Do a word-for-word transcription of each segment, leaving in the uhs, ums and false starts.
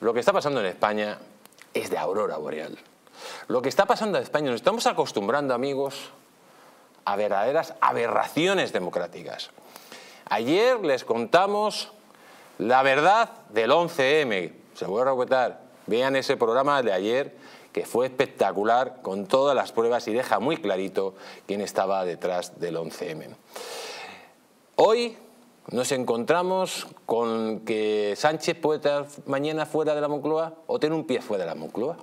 lo que está pasando en España es de aurora boreal. Lo que está pasando en España, nos estamos acostumbrando, amigos, a verdaderas aberraciones democráticas. Ayer les contamos la verdad del once eme. Se voy a repetir, vean ese programa de ayer que fue espectacular con todas las pruebas y deja muy clarito quién estaba detrás del once eme. Hoy nos encontramos con que Sánchez puede estar mañana fuera de la Moncloa o tener un pie fuera de la Moncloa.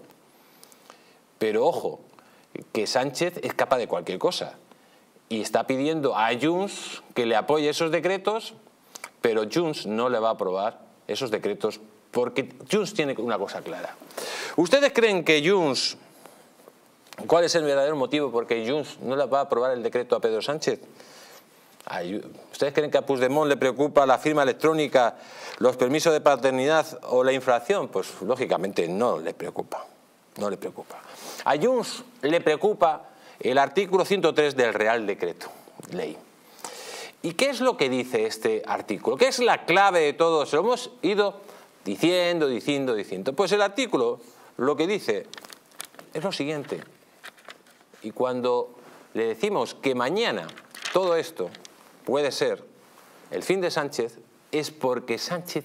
Pero ojo, que Sánchez es capaz de cualquier cosa y está pidiendo a Junts que le apoye esos decretos, pero Junts no le va a aprobar esos decretos porque Junts tiene una cosa clara. ¿Ustedes creen que Junts, cuál es el verdadero motivo por qué Junts no le va a aprobar el decreto a Pedro Sánchez? ¿Ustedes creen que a Puigdemont le preocupa la firma electrónica, los permisos de paternidad o la inflación? Pues lógicamente no le preocupa, no le preocupa. A Junts le preocupa el artículo ciento tres del Real Decreto Ley. ¿Y qué es lo que dice este artículo? ¿Qué es la clave de todo? Se lo hemos ido diciendo, diciendo, diciendo. Pues el artículo lo que dice es lo siguiente. Y cuando le decimos que mañana todo esto puede ser el fin de Sánchez, es porque Sánchez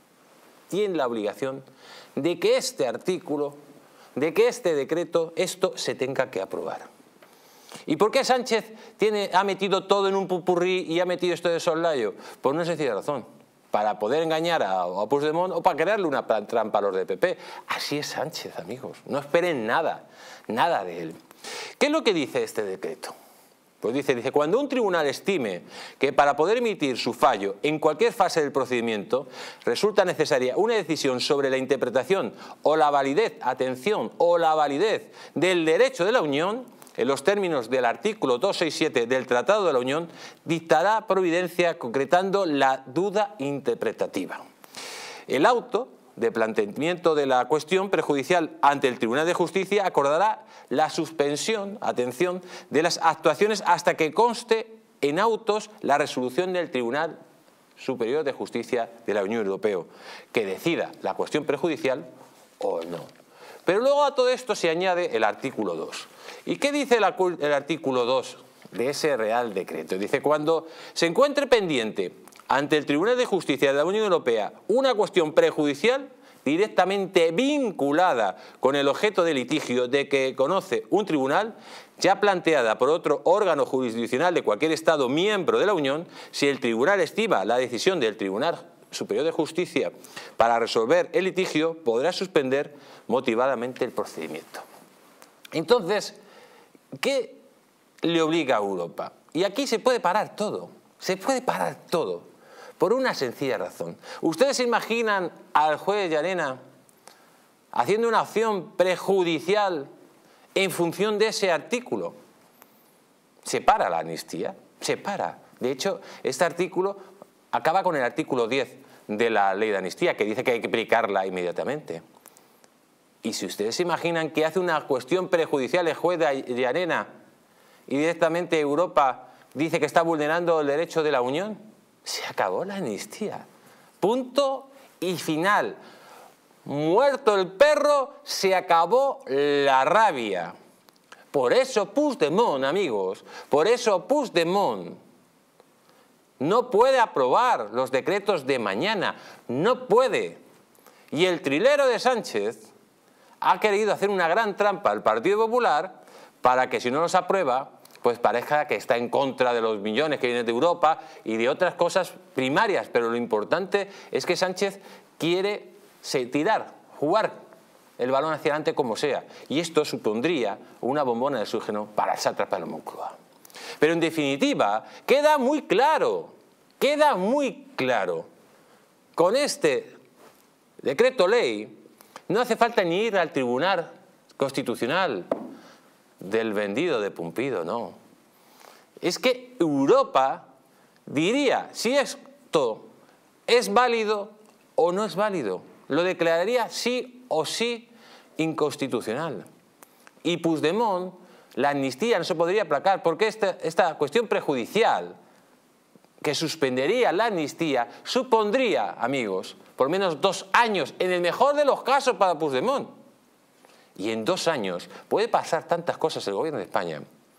tiene la obligación de que este artículo, de que este decreto, esto se tenga que aprobar. ¿Y por qué Sánchez tiene, ha metido todo en un pupurrí y ha metido esto de soslayo? Por una sencilla razón, para poder engañar a, a Puigdemont o para crearle una trampa a los de P P. Así es Sánchez, amigos, no esperen nada, nada de él. ¿Qué es lo que dice este decreto? Pues dice, dice, cuando un tribunal estime que para poder emitir su fallo en cualquier fase del procedimiento resulta necesaria una decisión sobre la interpretación o la validez, atención, o la validez del derecho de la Unión, en los términos del artículo doscientos sesenta y siete del Tratado de la Unión, dictará providencia concretando la duda interpretativa. El auto de planteamiento de la cuestión prejudicial ante el Tribunal de Justicia acordará la suspensión, atención, de las actuaciones hasta que conste en autos la resolución del Tribunal Superior de Justicia de la Unión Europea, que decida la cuestión prejudicial o no. Pero luego a todo esto se añade el artículo dos. ¿Y qué dice el, el artículo dos de ese Real Decreto? Dice, cuando se encuentre pendiente ante el Tribunal de Justicia de la Unión Europea una cuestión prejudicial directamente vinculada con el objeto de litigio de que conoce un tribunal, ya planteada por otro órgano jurisdiccional de cualquier Estado miembro de la Unión, si el tribunal estima la decisión del Tribunal Superior de Justicia para resolver el litigio, podrá suspender motivadamente el procedimiento. Entonces, ¿qué le obliga a Europa? Y aquí se puede parar todo, se puede parar todo, por una sencilla razón. ¿Ustedes se imaginan al juez Llarena haciendo una acción prejudicial en función de ese artículo? Se para la amnistía, se para. De hecho, este artículo acaba con el artículo diez de la ley de amnistía, que dice que hay que aplicarla inmediatamente. Y si ustedes se imaginan que hace una cuestión prejudicial el juez de Llarena y directamente Europa dice que está vulnerando el derecho de la Unión, se acabó la amnistía. Punto y final. Muerto el perro, se acabó la rabia. Por eso Puigdemont, amigos, por eso Puigdemont no puede aprobar los decretos de mañana, no puede. Y el trilero de Sánchez ha querido hacer una gran trampa al Partido Popular para que si no los aprueba, pues parezca que está en contra de los millones que vienen de Europa y de otras cosas primarias. Pero lo importante es que Sánchez quiere tirar, jugar el balón hacia adelante como sea. Y esto supondría una bombona de oxígeno para el sátrapa de la Moncloa. Pero en definitiva, queda muy claro, queda muy claro, con este decreto ley, no hace falta ni ir al Tribunal Constitucional del vendido de Pumpido, no. Es que Europa diría si esto es válido o no es válido. Lo declararía sí o sí inconstitucional. Y Puigdemont, la amnistía no se podría aplacar porque esta, esta cuestión prejudicial que suspendería la amnistía supondría, amigos, por lo menos dos años, en el mejor de los casos para Puigdemont. Y en dos años puede pasar tantas cosas el gobierno de España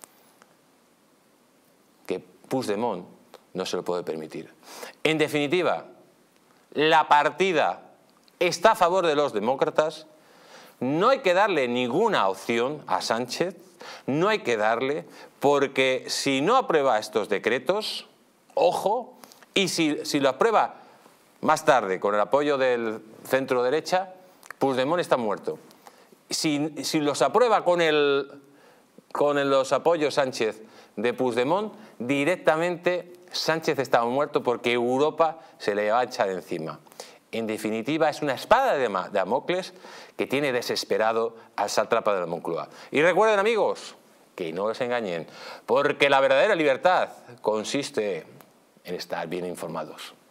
que Puigdemont no se lo puede permitir. En definitiva, la partida está a favor de los demócratas. No hay que darle ninguna opción a Sánchez, no hay que darle, porque si no aprueba estos decretos, ojo, y si, si lo aprueba más tarde con el apoyo del centro derecha, Puigdemont está muerto. Si, si los aprueba con, el, con el, los apoyos Sánchez de Puigdemont, directamente Sánchez está muerto porque Europa se le va a echar encima. En definitiva, es una espada de Damocles que tiene desesperado al sátrapa de la Moncloa. Y recuerden, amigos, que no les engañen, porque la verdadera libertad consiste en estar bien informados.